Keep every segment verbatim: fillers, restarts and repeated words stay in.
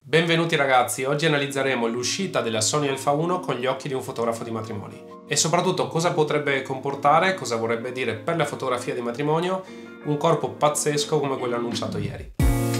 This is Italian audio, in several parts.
Benvenuti ragazzi, oggi analizzeremo l'uscita della Sony Alpha uno con gli occhi di un fotografo di matrimoni e soprattutto cosa potrebbe comportare, cosa vorrebbe dire per la fotografia di matrimonio un corpo pazzesco come quello annunciato ieri.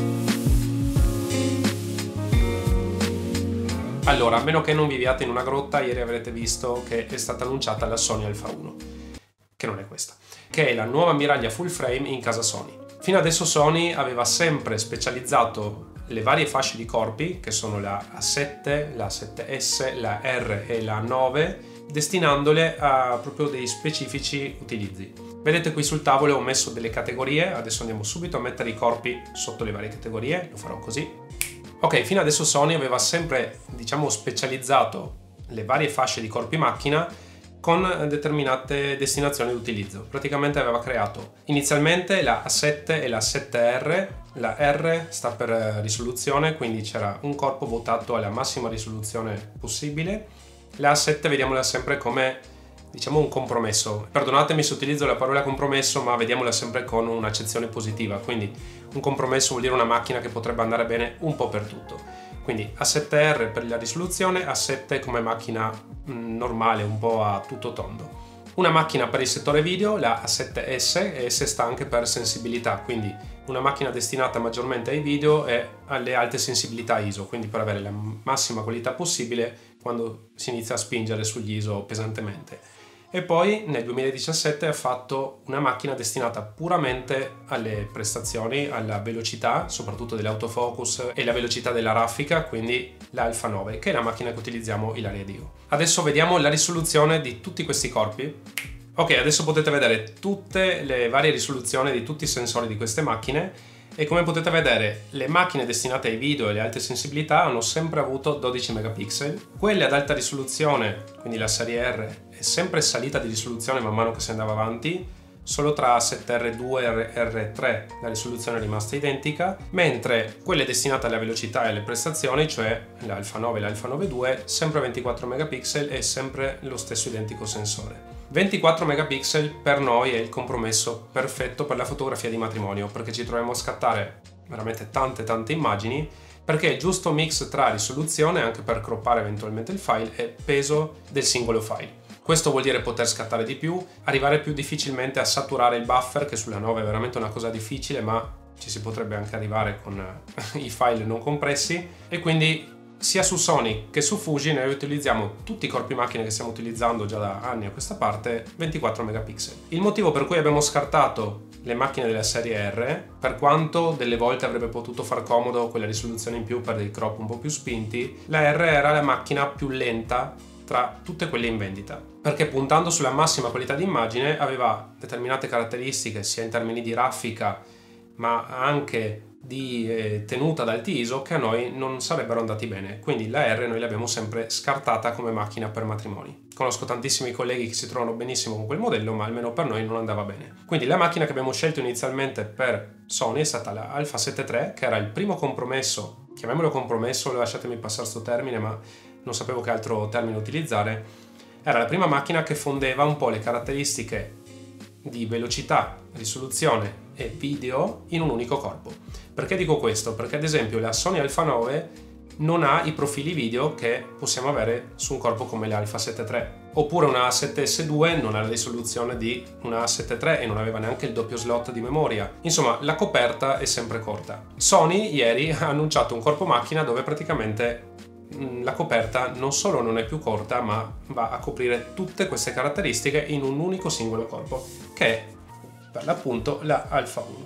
Allora, a meno che non viviate in una grotta, ieri avrete visto che è stata annunciata la Sony Alpha uno, che non è questa, che è la nuova ammiraglia full frame in casa Sony. Fino adesso Sony aveva sempre specializzato le varie fasce di corpi, che sono la A sette, la A sette S, la R e la A nove, destinandole a proprio dei specifici utilizzi. Vedete qui sul tavolo ho messo delle categorie, adesso andiamo subito a mettere i corpi sotto le varie categorie, lo farò così. Ok, fino adesso Sony aveva sempre, diciamo, specializzato le varie fasce di corpi macchina con determinate destinazioni di utilizzo. Praticamente aveva creato inizialmente la A sette e la A sette R, la R sta per risoluzione, quindi c'era un corpo votato alla massima risoluzione possibile. La A sette vediamola sempre come, diciamo, un compromesso. Perdonatemi se utilizzo la parola compromesso, ma vediamola sempre con un'accezione positiva, quindi un compromesso vuol dire una macchina che potrebbe andare bene un po' per tutto. Quindi A sette R per la risoluzione, A sette come macchina mh, normale, un po' a tutto tondo. Una macchina per il settore video, la A sette S, e S sta anche per sensibilità, quindi una macchina destinata maggiormente ai video e alle alte sensibilità I S O, quindi per avere la massima qualità possibile quando si inizia a spingere sugli I S O pesantemente. E poi nel duemiladiciassette ha fatto una macchina destinata puramente alle prestazioni, alla velocità, soprattutto dell'autofocus e la velocità della raffica, quindi la Alpha nove, che è la macchina che utilizziamo Ilaria ed io. Adesso vediamo la risoluzione di tutti questi corpi. Ok, adesso potete vedere tutte le varie risoluzioni di tutti i sensori di queste macchine e come potete vedere le macchine destinate ai video e alle alte sensibilità hanno sempre avuto dodici megapixel, quelle ad alta risoluzione, quindi la serie R, è sempre salita di risoluzione man mano che si andava avanti, solo tra A sette R due e R tre la risoluzione è rimasta identica, mentre quelle destinate alla velocità e alle prestazioni, cioè l'Alpha nove e l'Alpha nove due, sempre ventiquattro megapixel e sempre lo stesso identico sensore. ventiquattro megapixel per noi è il compromesso perfetto per la fotografia di matrimonio, perché ci troviamo a scattare veramente tante tante immagini, perché è il giusto mix tra risoluzione, anche per croppare eventualmente il file, e peso del singolo file. Questo vuol dire poter scattare di più, arrivare più difficilmente a saturare il buffer, che sulla nove è veramente una cosa difficile, ma ci si potrebbe anche arrivare con i file non compressi, e quindi sia su Sony che su Fuji noi utilizziamo tutti i corpi macchine che stiamo utilizzando già da anni a questa parte ventiquattro megapixel. Il motivo per cui abbiamo scartato le macchine della serie R, per quanto delle volte avrebbe potuto far comodo quella risoluzione in più per dei crop un po' più spinti, la R era la macchina più lenta tra tutte quelle in vendita, perché puntando sulla massima qualità di immagine aveva determinate caratteristiche sia in termini di raffica ma anche di eh, tenuta ad alti I S O che a noi non sarebbero andati bene, quindi la R noi l'abbiamo sempre scartata come macchina per matrimoni. Conosco tantissimi colleghi che si trovano benissimo con quel modello, ma almeno per noi non andava bene. Quindi la macchina che abbiamo scelto inizialmente per Sony è stata la Alpha sette tre, che era il primo compromesso, chiamiamolo compromesso, lasciatemi passare sto termine, ma non sapevo che altro termine utilizzare. Era la prima macchina che fondeva un po' le caratteristiche di velocità, risoluzione e video in un unico corpo. Perché dico questo? Perché ad esempio la Sony Alpha nove non ha i profili video che possiamo avere su un corpo come l'Alpha sette tre, oppure una A sette S due non ha la risoluzione di una A sette tre e non aveva neanche il doppio slot di memoria. Insomma, la coperta è sempre corta. Sony ieri ha annunciato un corpo macchina dove praticamente la coperta non solo non è più corta, ma va a coprire tutte queste caratteristiche in un unico singolo corpo, che è per l'appunto la Alpha uno,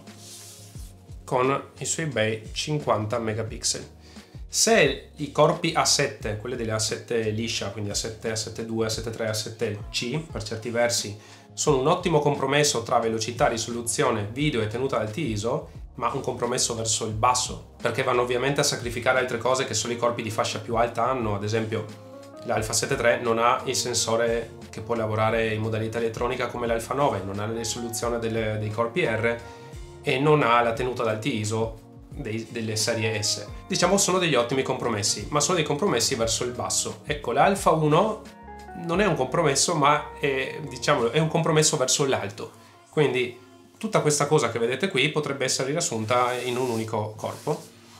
con i suoi bei cinquanta megapixel. Se i corpi A sette, quelli delle A sette liscia, quindi A sette, A sette due, A sette tre, A sette C per certi versi, sono un ottimo compromesso tra velocità, risoluzione, video e tenuta ad alti I S O, ma un compromesso verso il basso, perché vanno ovviamente a sacrificare altre cose che solo i corpi di fascia più alta hanno. Ad esempio l'Alpha sette tre non ha il sensore che può lavorare in modalità elettronica come l'Alpha nove, non ha la risoluzione delle, dei corpi R e non ha la tenuta ad alti I S O dei, delle serie S. Diciamo sono degli ottimi compromessi, ma sono dei compromessi verso il basso. Ecco, l'Alpha uno non è un compromesso, ma è, diciamo, è un compromesso verso l'alto, quindi tutta questa cosa che vedete qui potrebbe essere riassunta in un unico corpo.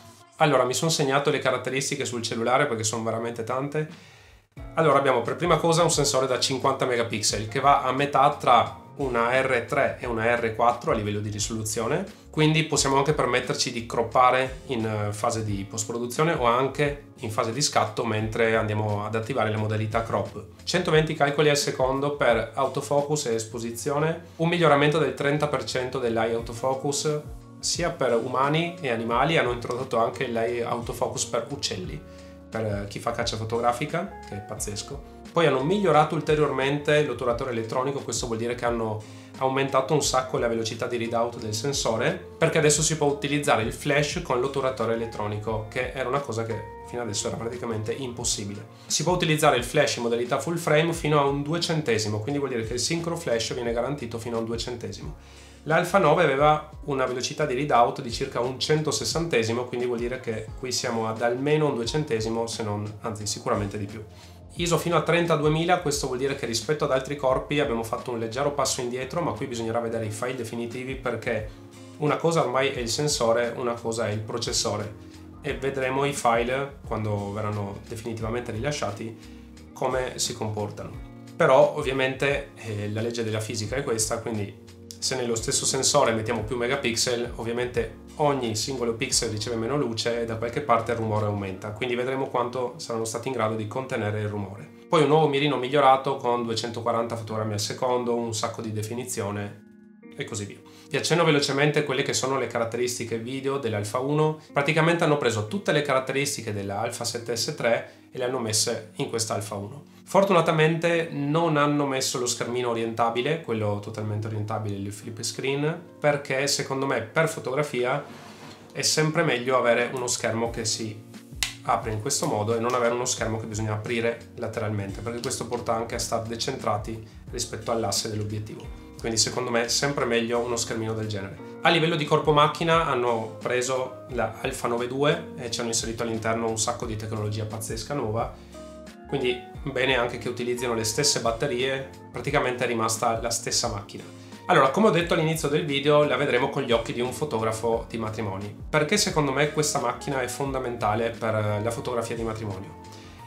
Allora, mi sono segnato le caratteristiche sul cellulare perché sono veramente tante. Allora, abbiamo per prima cosa un sensore da cinquanta megapixel che va a metà tra una R tre e una R quattro a livello di risoluzione, quindi possiamo anche permetterci di croppare in fase di post-produzione o anche in fase di scatto mentre andiamo ad attivare le modalità crop. centoventi calcoli al secondo per autofocus e esposizione, un miglioramento del trenta per cento dell'eye autofocus sia per umani e animali. Hanno introdotto anche l'eye autofocus per uccelli, per chi fa caccia fotografica, che è pazzesco. Poi hanno migliorato ulteriormente l'otturatore elettronico, questo vuol dire che hanno aumentato un sacco la velocità di readout del sensore, perché adesso si può utilizzare il flash con l'otturatore elettronico, che era una cosa che fino adesso era praticamente impossibile. Si può utilizzare il flash in modalità full frame fino a un duecentesimo, quindi vuol dire che il synchro flash viene garantito fino a un duecentesimo. L'Alpha nove aveva una velocità di readout di circa un centosessantesimo, quindi vuol dire che qui siamo ad almeno un duecentesimo, se non, anzi sicuramente di più. I S O fino a trentaduemila, questo vuol dire che rispetto ad altri corpi abbiamo fatto un leggero passo indietro, ma qui bisognerà vedere i file definitivi perché una cosa ormai è il sensore, una cosa è il processore e vedremo i file quando verranno definitivamente rilasciati come si comportano. Però ovviamente eh, la legge della fisica è questa, quindi se nello stesso sensore mettiamo più megapixel, ovviamente ogni singolo pixel riceve meno luce e da qualche parte il rumore aumenta, quindi vedremo quanto saranno stati in grado di contenere il rumore. Poi un nuovo mirino migliorato con duecentoquaranta fotogrammi al secondo, un sacco di definizione e così via. Vi accenno velocemente quelle che sono le caratteristiche video dell'Alpha uno. Praticamente hanno preso tutte le caratteristiche della Alpha sette S tre e le hanno messe in questa Alpha uno. Fortunatamente non hanno messo lo schermino orientabile, quello totalmente orientabile, il flip screen, perché secondo me per fotografia è sempre meglio avere uno schermo che si apre in questo modo e non avere uno schermo che bisogna aprire lateralmente, perché questo porta anche a stare decentrati rispetto all'asse dell'obiettivo. Quindi secondo me è sempre meglio uno schermino del genere. A livello di corpo macchina hanno preso la Alpha nove due e ci hanno inserito all'interno un sacco di tecnologia pazzesca nuova, quindi bene anche che utilizzino le stesse batterie, praticamente è rimasta la stessa macchina. Allora, come ho detto all'inizio del video, la vedremo con gli occhi di un fotografo di matrimoni. Perché secondo me questa macchina è fondamentale per la fotografia di matrimonio?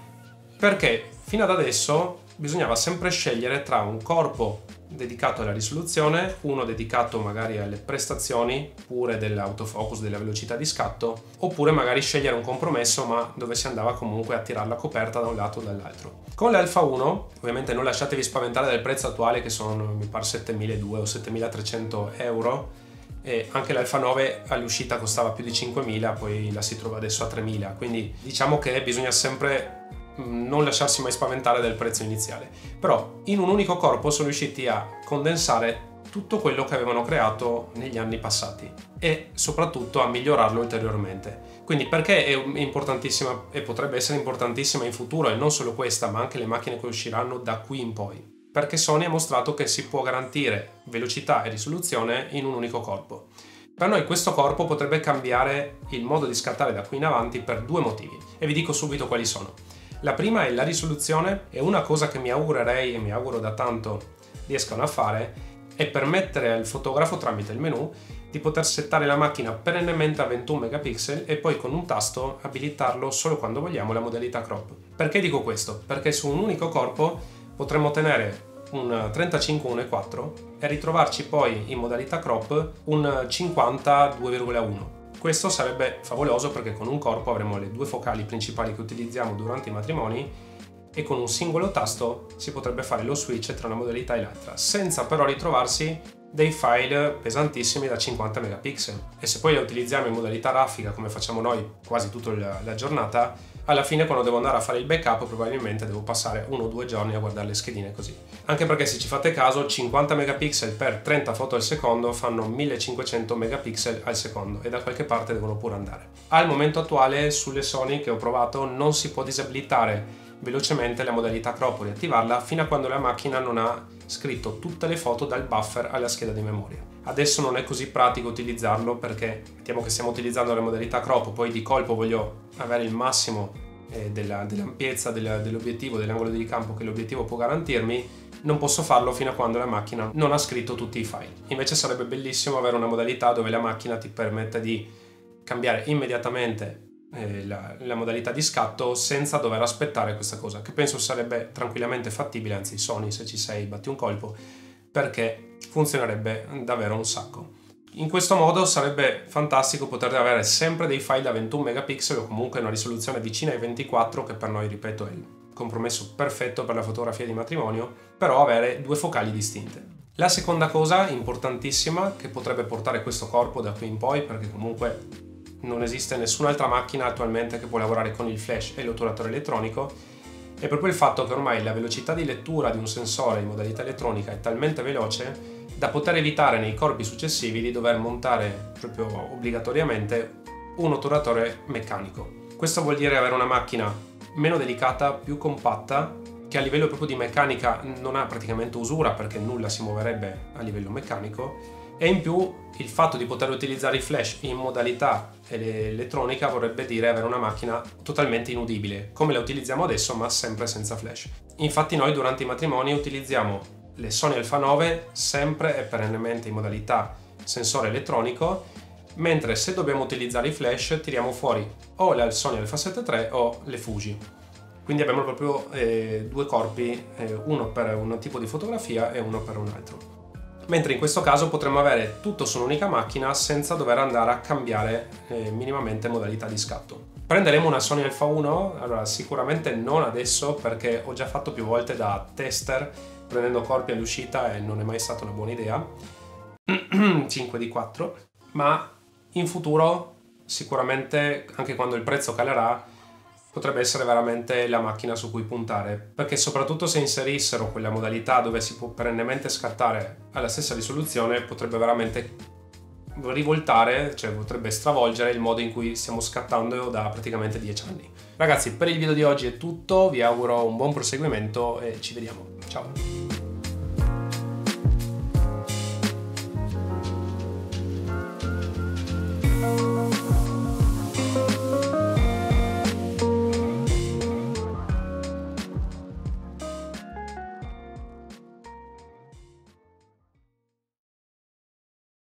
Perché fino ad adesso bisognava sempre scegliere tra un corpo dedicato alla risoluzione, uno dedicato magari alle prestazioni pure dell'autofocus, della velocità di scatto, oppure magari scegliere un compromesso ma dove si andava comunque a tirare la coperta da un lato o dall'altro. Con l'Alpha uno, ovviamente non lasciatevi spaventare dal prezzo attuale che sono mi pare settemiladuecento o settemilatrecento euro, e anche l'Alpha nove all'uscita costava più di cinquemila, poi la si trova adesso a tremila, quindi diciamo che bisogna sempre non lasciarsi mai spaventare dal prezzo iniziale. Però in un unico corpo sono riusciti a condensare tutto quello che avevano creato negli anni passati e soprattutto a migliorarlo ulteriormente. Quindi perché è importantissima e potrebbe essere importantissima in futuro, e non solo questa ma anche le macchine che usciranno da qui in poi? Perché Sony ha mostrato che si può garantire velocità e risoluzione in un unico corpo. Per noi questo corpo potrebbe cambiare il modo di scattare da qui in avanti per due motivi e vi dico subito quali sono. La prima è la risoluzione, e una cosa che mi augurerei e mi auguro da tanto riescano a fare è permettere al fotografo tramite il menu di poter settare la macchina perennemente a ventuno megapixel e poi con un tasto abilitarlo solo quando vogliamo la modalità crop. Perché dico questo? Perché su un unico corpo potremmo tenere un trentacinque uno virgola quattro e ritrovarci poi in modalità crop un cinquanta due virgola uno. Questo sarebbe favoloso perché con un corpo avremo le due focali principali che utilizziamo durante i matrimoni e con un singolo tasto si potrebbe fare lo switch tra una modalità e l'altra, senza però ritrovarsi dei file pesantissimi da cinquanta megapixel. E se poi la utilizziamo in modalità raffica come facciamo noi quasi tutta la, la giornata, alla fine quando devo andare a fare il backup probabilmente devo passare uno o due giorni a guardare le schedine così. Anche perché se ci fate caso cinquanta megapixel per trenta foto al secondo fanno millecinquecento megapixel al secondo e da qualche parte devono pure andare. Al momento attuale sulle Sony che ho provato non si può disabilitare velocemente la modalità crop o riattivarla fino a quando la macchina non ha scritto tutte le foto dal buffer alla scheda di memoria. Adesso non è così pratico utilizzarlo perché mettiamo che stiamo utilizzando la modalità crop, poi di colpo voglio avere il massimo eh, della, dell'ampiezza del, dell'obiettivo, dell'angolo di ricampo che l'obiettivo può garantirmi, non posso farlo fino a quando la macchina non ha scritto tutti i file. Invece sarebbe bellissimo avere una modalità dove la macchina ti permette di cambiare immediatamente eh, la, la modalità di scatto senza dover aspettare questa cosa, che penso sarebbe tranquillamente fattibile, anzi Sony, se ci sei batti un colpo, perché funzionerebbe davvero un sacco. In questo modo sarebbe fantastico poter avere sempre dei file da ventuno megapixel o comunque una risoluzione vicina ai ventiquattro, che per noi, ripeto, è il compromesso perfetto per la fotografia di matrimonio, però avere due focali distinte. La seconda cosa importantissima che potrebbe portare questo corpo da qui in poi, perché comunque non esiste nessun'altra macchina attualmente che può lavorare con il flash e l'otturatore elettronico, è proprio il fatto che ormai la velocità di lettura di un sensore in modalità elettronica è talmente veloce da poter evitare nei corpi successivi di dover montare proprio obbligatoriamente un otturatore meccanico. Questo vuol dire avere una macchina meno delicata, più compatta, che a livello proprio di meccanica non ha praticamente usura perché nulla si muoverebbe a livello meccanico, e in più il fatto di poter utilizzare i flash in modalità elettronica vorrebbe dire avere una macchina totalmente inudibile, come la utilizziamo adesso ma sempre senza flash. Infatti noi durante i matrimoni utilizziamo le Sony Alpha nove sempre e perennemente in modalità sensore elettronico, mentre se dobbiamo utilizzare i flash tiriamo fuori o la Sony Alpha sette tre o le Fuji. Quindi abbiamo proprio eh, due corpi, eh, uno per un tipo di fotografia e uno per un altro. Mentre in questo caso potremmo avere tutto su un'unica macchina senza dover andare a cambiare eh, minimamente modalità di scatto. Prenderemo una Sony Alpha uno? Allora sicuramente non adesso, perché ho già fatto più volte da tester prendendo corpi all'uscita e non è mai stata una buona idea. cinque di quattro, ma in futuro sicuramente, anche quando il prezzo calerà, potrebbe essere veramente la macchina su cui puntare, perché soprattutto se inserissero quella modalità dove si può perennemente scattare alla stessa risoluzione, potrebbe veramente rivoltare, cioè potrebbe stravolgere il modo in cui stiamo scattando da praticamente dieci anni. Ragazzi, per il video di oggi è tutto, vi auguro un buon proseguimento e ci vediamo. Ciao!